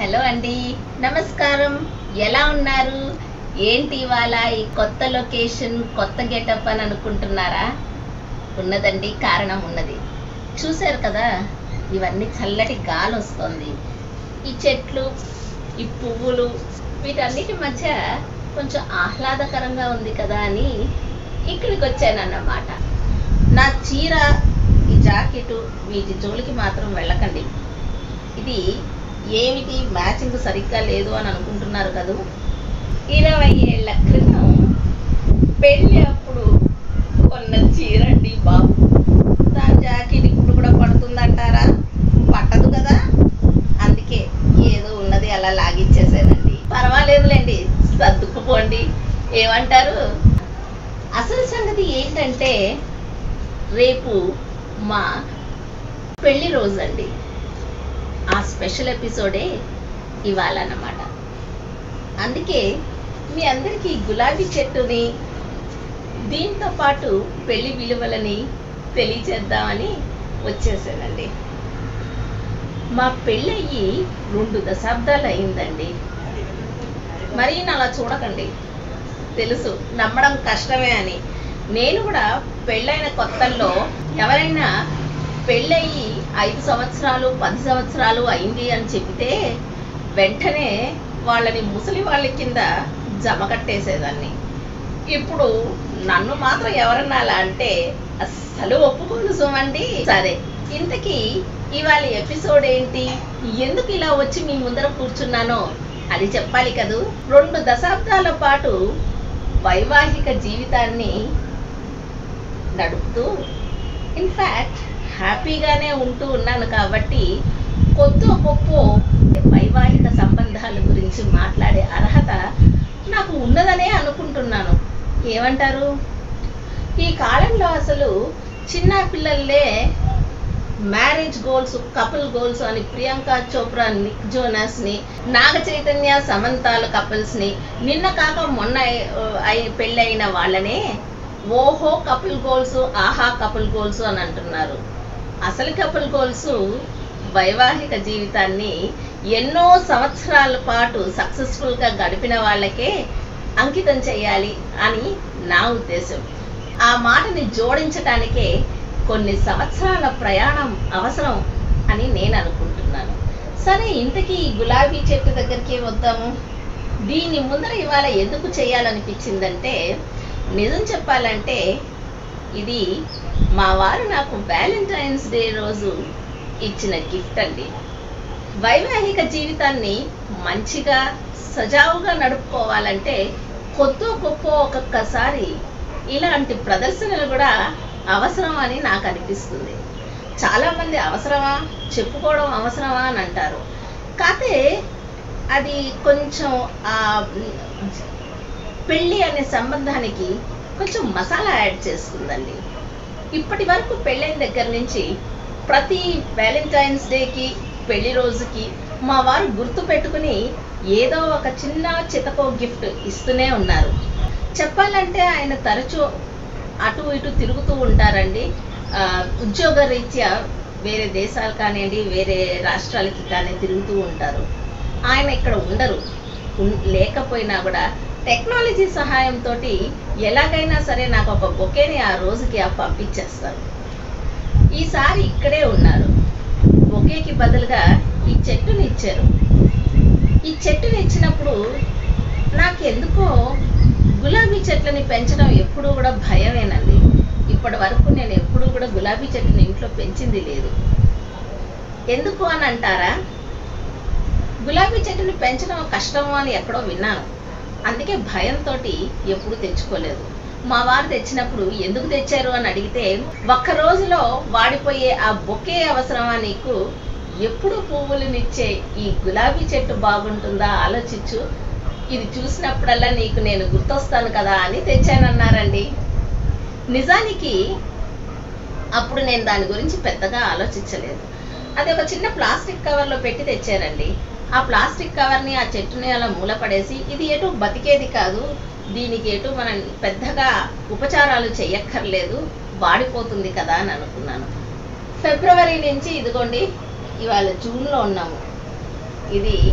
Hello అండి, నమస్కారం. ఎలా ఉన్నారు? ఏంటి ఇవాళ ఈ కొత్త లొకేషన్, కొత్త గెటప్ అని అనుకుంటున్నారా? ఉన్నదండి, కారణం ఉన్నది. చూశారు కదా, ఇవన్నీ చల్లటి గాలి వస్తుంది. ఈ చెట్లు, ఈ పువ్వులు, వీటన్నిటి మధ్య కొంచెం ఆహ్లాదకరంగా ఉంది కదా అని ఇక్కడికి వచ్చానన్నమాట. నా చీర, ఈ జాకెట్, వీటి జోలికి మాత్రం వెళ్ళకండి. ఇది ఏమిటి మ్యాచింగ్ సరిగ్గా లేదు అని అనుకుంటున్నారు కదూ. 20 ఏళ్ల క్రితం పెళ్ళి అప్పుడు కొన్న చీరండి బాబు. దాని జాకెట్ ఇప్పుడు కూడా పడుతుందంటారా? పట్టదు కదా. అందుకే ఏదో ఉన్నది అలా లాగిచ్చేసానండి. పర్వాలేదులేండి, సర్దుకుపోండి. ఏమంటారు? అసలు సంగతి ఏంటంటే, రేపు మా పెళ్లి రోజు అండి. ఆ స్పెషల్ ఎపిసోడే ఇవాళ అన్నమాట. అందుకే మీ అందరికీ గులాబీ చెట్టుని, దీంతో పాటు పెళ్లి విలువలని తెలియచేద్దామని వచ్చేసానండి. మా పెళ్ళయ్యి 2 దశాబ్దాలు అయిందండి. మరీ అలా చూడకండి, తెలుసు నమ్మడం కష్టమే అని. నేను కూడా పెళ్ళైన కొత్తల్లో ఎవరైనా పెళ్ళయి 5 సంవత్సరాలు 10 సంవత్సరాలు అయింది అని చెబితే వెంటనే వాళ్ళని ముసలి వాళ్ళ కింద జమ కట్టేసేదాన్ని. ఇప్పుడు నన్ను మాత్రం ఎవరన్నా అలా అంటే అస్సలు ఒప్పుకోను సుమండి. సరే, ఇంతకీ ఇవాళ ఎపిసోడ్ ఏంటి, ఎందుకు ఇలా వచ్చి మీ ముందర కూర్చున్నానో అది చెప్పాలి కదూ. 2 దశాబ్దాల పాటు వైవాహిక జీవితాన్ని నడుపుతూ, ఇన్ఫ్యాక్ట్ హ్యాపీగానే ఉంటూ ఉన్నాను కాబట్టి కొద్ది గొప్ప వైవాహిక సంబంధాల గురించి మాట్లాడే అర్హత నాకు ఉన్నదనే అనుకుంటున్నాను. ఏమంటారు? ఈ కాలంలో అసలు చిన్న పిల్లలే మ్యారేజ్ గోల్స్, కపుల్ గోల్స్ అని ప్రియాంక చోప్రా, నిక్ జోనాస్ని, నాగ చైతన్య, సమంతాల కపుల్స్ని, నిన్న కాక మొన్న పెళ్ళైన వాళ్ళనే ఓహో కపుల్ గోల్స్, ఆహా కపుల్ గోల్స్ అని అంటున్నారు. అసలు కపుల్ గోల్స్ వైవాహిక జీవితాన్ని ఎన్నో సంవత్సరాల పాటు సక్సెస్ఫుల్గా గడిపిన వాళ్ళకే అంకితం చేయాలి అని నా ఉద్దేశం. ఆ మాటని జోడించడానికే కొన్ని సంవత్సరాల ప్రయాణం అవసరం అని నేను అనుకుంటున్నాను. సరే, ఇంతకీ ఈ గులాబీ చెట్టు దగ్గరికి వద్దాము. దీని ముందర ఇవాళ ఎందుకు చేయాలనిపించిందంటే, నిజం చెప్పాలంటే ఇది మా వారు నాకు వ్యాలంటైన్స్ డే రోజు ఇచ్చిన గిఫ్ట్ అండి. వైవాహిక జీవితాన్ని మంచిగా సజావుగా నడుపుకోవాలంటే కొద్దో గొప్ప ఒక్కొక్కసారి ఇలాంటి ప్రదర్శనలు కూడా అవసరం అని నాకు అనిపిస్తుంది. చాలామంది అవసరమా, చెప్పుకోవడం అవసరమా అని అంటారు. కాకపోతే అది కొంచెం పెళ్ళి అనే సంబంధానికి కొంచెం మసాలా యాడ్ చేస్తుందండి. ఇప్పటి వరకు పెళ్ళైన దగ్గర నుంచి ప్రతి వ్యాలంటైన్స్ డేకి, పెళ్లి రోజుకి మా వారు గుర్తు పెట్టుకుని ఏదో ఒక చిన్న చితకో గిఫ్ట్ ఇస్తూనే ఉన్నారు. చెప్పాలంటే ఆయన తరచూ అటు ఇటు తిరుగుతూ ఉంటారండి. ఉద్యోగ రీత్యా వేరే దేశాలు కానివ్వండి, వేరే రాష్ట్రాలకి కానీ తిరుగుతూ ఉంటారు. ఆయన ఇక్కడ ఉండరు. లేకపోయినా కూడా టెక్నాలజీ సహాయంతో ఎలాగైనా సరే నాకు ఒక బొకేని ఆ రోజుకి పంపించేస్తారు. ఈసారి ఇక్కడే ఉన్నారు. బొకేకి బదులుగా ఈ చెట్టుని ఇచ్చారు. ఈ చెట్టుని ఇచ్చినప్పుడు నాకెందుకో గులాబీ చెట్లని పెంచడం ఎప్పుడూ కూడా భయమేనండి. ఇప్పటి వరకు నేను ఎప్పుడూ కూడా గులాబీ చెట్టుని ఇంట్లో పెంచింది లేదు. ఎందుకు అని అంటారా? గులాబీ చెట్టుని పెంచడం కష్టము అని ఎక్కడో విన్నాను. అందుకే భయంతో ఎప్పుడు తెచ్చుకోలేదు. మా వారు తెచ్చినప్పుడు ఎందుకు తెచ్చారు అని అడిగితే, ఒక్క రోజులో వాడిపోయే ఆ బొకే అవసరమా నీకు, ఎప్పుడు పువ్వులనిచ్చే ఈ గులాబీ చెట్టు బాగుంటుందా ఆలోచించు, ఇది చూసినప్పుడల్లా నీకు నేను గుర్తొస్తాను కదా అని తెచ్చానన్నారండి. నిజానికి అప్పుడు నేను దాని గురించి పెద్దగా ఆలోచించలేదు. అది ఒక చిన్న ప్లాస్టిక్ కవర్లో పెట్టి తెచ్చారండి. ఆ ప్లాస్టిక్ కవర్ని, ఆ చెట్టుని అలా మూలపడేసి, ఇది ఎటు బతికేది కాదు, దీనికి ఎటు మనం పెద్దగా ఉపచారాలు చెయ్యక్కర్లేదు, వాడిపోతుంది కదా అని అనుకున్నాను. ఫిబ్రవరి నుంచి ఇదిగోండి, ఇవాళ జూన్లో ఉన్నాము. ఇది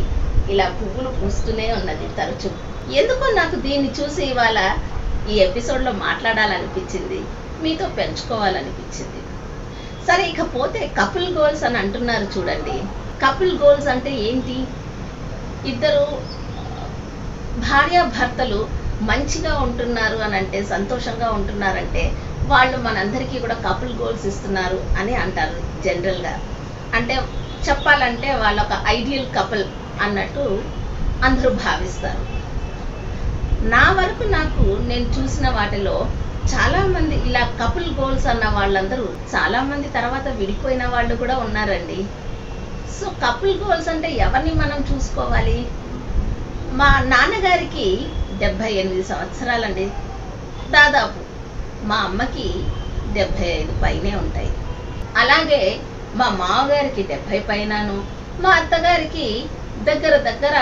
ఇలా పువ్వులు పూస్తూనే ఉన్నది తరచు. ఎందుకో నాకు దీన్ని చూసి ఇవాళ ఈ ఎపిసోడ్లో మాట్లాడాలనిపించింది, మీతో పెంచుకోవాలనిపించింది. సరే, ఇకపోతే కపుల్ గోల్స్ అని అంటున్నారు చూడండి. కపుల్ గోల్స్ అంటే ఏంటి? ఇద్దరు భార్యాభర్తలు మంచిగా ఉంటున్నారు అని అంటే, సంతోషంగా ఉంటున్నారంటే వాళ్ళు మనందరికీ కూడా కపుల్ గోల్స్ ఇస్తున్నారు అని అంటారు జనరల్గా. అంటే చెప్పాలంటే వాళ్ళ ఒక ఐడియల్ కపుల్ అన్నట్టు అందరూ భావిస్తారు. నా వరకు నేను చూసిన వాటిలో చాలామంది ఇలా కపుల్ గోల్స్ అన్న వాళ్ళందరూ చాలామంది తర్వాత విడిపోయిన వాళ్ళు కూడా ఉన్నారండి. సో కపుల్ గోల్స్ అంటే ఎవరిని మనం చూసుకోవాలి? మా నాన్నగారికి 78 సంవత్సరాలండి దాదాపు. మా అమ్మకి 75 పైనే ఉంటాయి. అలాగే మా మామగారికి 70 పైనను, మా అత్తగారికి దగ్గర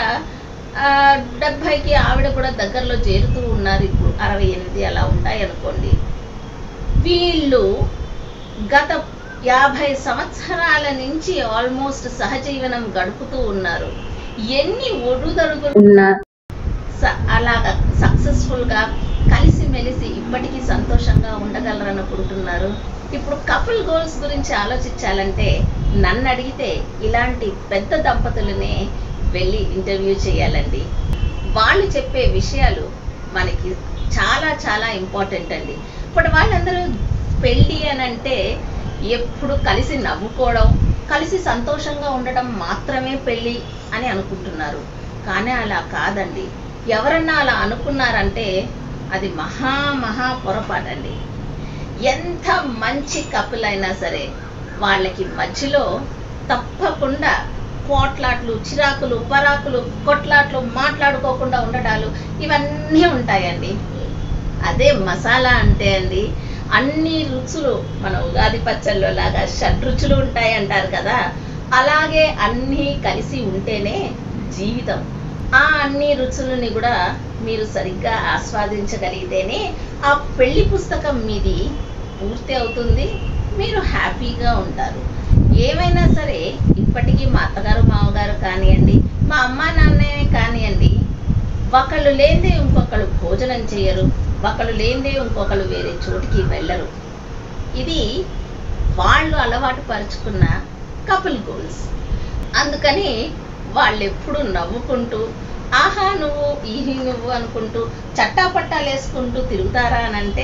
70కి ఆవిడ కూడా దగ్గరలో చేరుతూ ఉన్నారు. ఇప్పుడు 68 అలా ఉంటాయి అనుకోండి. వీళ్ళు గత 50 సంవత్సరాల నుంచి ఆల్మోస్ట్ సహజీవనం గడుపుతూ ఉన్నారు. ఎన్ని ఒడుదడుగులున్నా అలాగా సక్సెస్ఫుల్గా కలిసిమెలిసి ఇప్పటికీ సంతోషంగా ఉండగలరనుకుంటున్నారు. ఇప్పుడు కపుల్ గోల్స్ గురించి ఆలోచించాలంటే నన్ను అడిగితే ఇలాంటి పెద్ద దంపతులనే వెళ్ళి ఇంటర్వ్యూ చేయాలండి. వాళ్ళు చెప్పే విషయాలు మనకి చాలా చాలా ఇంపార్టెంట్ అండి. ఇప్పుడు వాళ్ళందరూ పెళ్ళి అని అంటే ఎప్పుడు కలిసి నవ్వుకోవడం, కలిసి సంతోషంగా ఉండటం మాత్రమే పెళ్ళి అని అనుకుంటున్నారు. కానీ అలా కాదండి. ఎవరన్నా అలా అనుకున్నారంటే అది మహా పొరపాటండి. ఎంత మంచి కపుల్ అయినా సరే వాళ్ళకి మధ్యలో తప్పకుండా పోట్లాట్లు, చిరాకులు, పరాకులు, కొట్లాట్లు, మాట్లాడుకోకుండా ఉండటాలు ఇవన్నీ ఉంటాయండి. అదే మసాలా అంటే అండి, అన్ని రుచులు మన ఉగాది పచ్చళ్ళలో లాగా షడ్రుచులు ఉంటాయి అంటారు కదా, అలాగే అన్నీ కలిసి ఉంటేనే జీవితం. ఆ అన్ని రుచులని కూడా మీరు సరిగ్గా ఆస్వాదించగలిగితేనే ఆ పెళ్లి పుస్తకం మీది పూర్తి అవుతుంది. మీరు హ్యాపీగా ఉంటారు. ఏమైనా సరే ఇప్పటికీ మా అత్తగారు మామగారు కానివ్వండి, మా అమ్మా నాన్నే కానివ్వండి, ఒకళ్ళు లేనిదే ఇంకొకళ్ళు భోజనం చేయరు, ఒకళ్ళు లేనిదే ఇంకొకళ్ళు వేరే చోటికి వెళ్ళరు. ఇది వాళ్ళు అలవాటు పరుచుకున్న కపుల్ గోల్స్. అందుకని వాళ్ళు ఎప్పుడు నవ్వుకుంటూ ఆహా నువ్వు ఈహి నువ్వు అనుకుంటూ చట్టాపట్టాలు వేసుకుంటూ తిరుగుతారా అని అంటే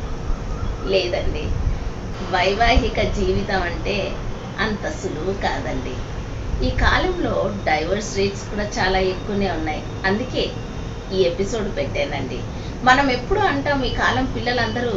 లేదండి. వైవాహిక జీవితం అంటే అంత సులువు కాదండి. ఈ కాలంలో డైవర్స్ రేట్స్ కూడా చాలా ఎక్కువనే ఉన్నాయి. అందుకే ఈ ఎపిసోడ్ పెట్టానండి. మనం ఎప్పుడు అంటాం ఈ కాలం పిల్లలందరూ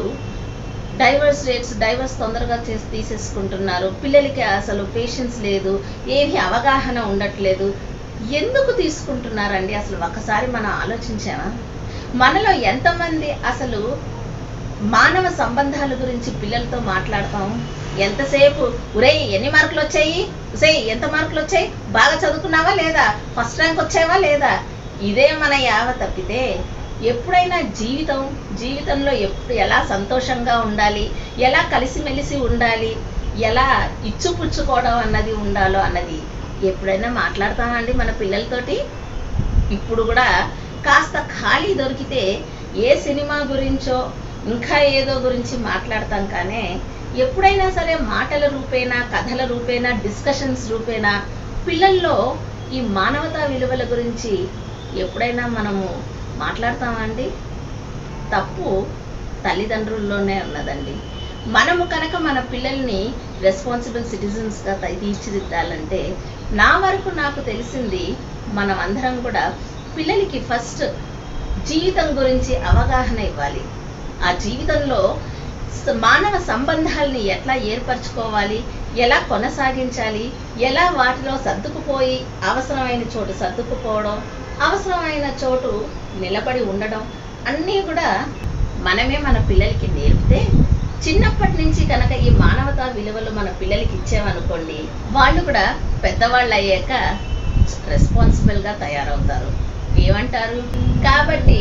డైవర్స్ తొందరగా తీసేసుకుంటున్నారు, పిల్లలకి అసలు పేషెన్స్ లేదు, ఏమి అవగాహన ఉండట్లేదు. ఎందుకు తీసుకుంటున్నారండి? అసలు ఒకసారి మనం ఆలోచించామా? మనలో ఎంతమంది అసలు మానవ సంబంధాల గురించి పిల్లలతో మాట్లాడతాం? ఎంతసేపు ఉరేయ్ ఎన్ని మార్కులు వచ్చాయి, ఎంత మార్కులు వచ్చాయి, బాగా చదువుకున్నావా లేదా, ఫస్ట్ ర్యాంక్ వచ్చావా లేదా, ఇదే మన యావ తప్పితే ఎప్పుడైనా జీవితంలో ఎప్పుడు ఎలా సంతోషంగా ఉండాలి, ఎలా కలిసిమెలిసి ఉండాలి, ఎలా ఇచ్చుపుచ్చుకోవడం అన్నది ఉండాలో అన్నది ఎప్పుడైనా మాట్లాడతామండి మన పిల్లలతోటి? ఇప్పుడు కూడా కాస్త ఖాళీ దొరికితే ఏ సినిమా గురించో ఇంకా ఏదో గురించి మాట్లాడతాం. కానీ ఎప్పుడైనా సరే మాటల రూపేణా, కథల రూపేణా, డిస్కషన్స్ రూపేణా పిల్లల్లో ఈ మానవతా విలువల గురించి ఎప్పుడైనా మనము మాట్లాడతామండి? తప్పు తల్లిదండ్రుల్లోనే ఉన్నదండి. మనము కనుక మన పిల్లల్ని రెస్పాన్సిబుల్ సిటిజన్స్గా తీర్చిదిద్దాలంటే నా వరకు నాకు తెలిసింది మనం అందరం కూడా పిల్లలకి ఫస్ట్ జీవితం గురించి అవగాహన ఇవ్వాలి. ఆ జీవితంలో మానవ సంబంధాలని ఎట్లా ఏర్పరచుకోవాలి, ఎలా కొనసాగించాలి, ఎలా వాటిలో సర్దుకుపోయి అవసరమైన చోటు సర్దుకుపోవడం, అవసరమైన చోటు నిలబడి ఉండడం అన్నీ కూడా మనమే మన పిల్లలకి నేర్పితే చిన్నప్పటి నుంచి కనుక ఈ మానవతా విలువలు మన పిల్లలకి ఇచ్చామనుకోండి, వాళ్ళు కూడా పెద్దవాళ్ళు అయ్యాక రెస్పాన్సిబుల్గా తయారవుతారు. ఏమంటారు? కాబట్టి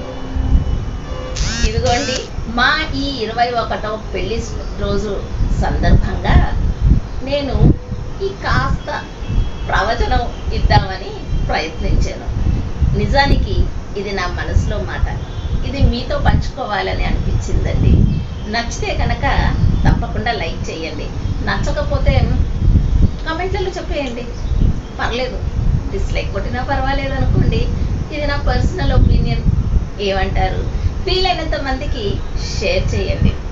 ఇదిగోండి మా ఈ 21వ పెళ్లి రోజు సందర్భంగా నేను ఈ కాస్త ప్రవచనం ఇద్దామని ప్రయత్నించాను. నిజానికి ఇది నా మనసులో మాట. ఇది మీతో పంచుకోవాలని అనిపించిందండి. నచ్చితే కనుక తప్పకుండా లైక్ చేయండి. నచ్చకపోతే కామెంట్లలో చెప్పేయండి, పర్లేదు. డిస్లైక్ కొట్టినా పర్వాలేదు అనుకోండి. ఇది నా పర్సనల్ ఒపీనియన్. ఏమంటారు? వీలైనంత మందికి షేర్ చేయండి.